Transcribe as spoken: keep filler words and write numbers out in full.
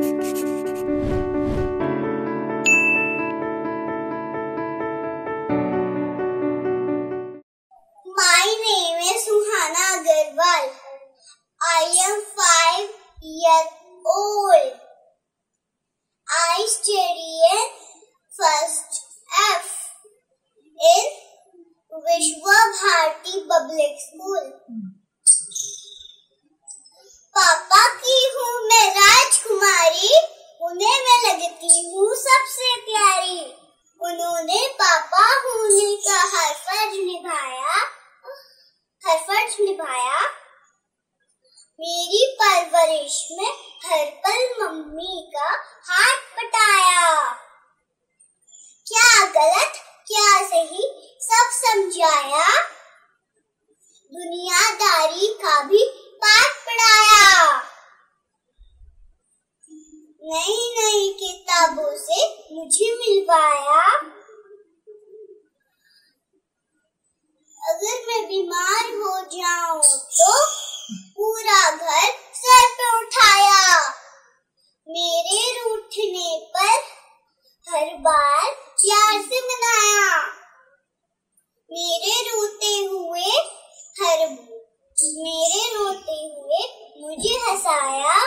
My name is Suhana Agarwal. I am five years old. I study in first F in Vishwa Bharati Public School. पापा की हूँ मैं राजकुमारी, उन्हें मैं लगती हूँ सबसे प्यारी। उन्होंने पापा होने का हर फर्ज निभाया, हर फर्ज निभाया। मेरी परवरिश में हर पल मम्मी का हाथ बटाया। क्या गलत क्या सही सब समझाया, दुनियादारी का भी पाठ पढ़ाया। नई नई किताबों से मुझे मिलवाया। अगर मैं बीमार हो जाऊं तो पूरा घर सर पे उठाया। मेरे रूठने पर हर बार प्यार से मनाया। मेरे रोते हुए हर मेरे रोते हुए मुझे हंसाया।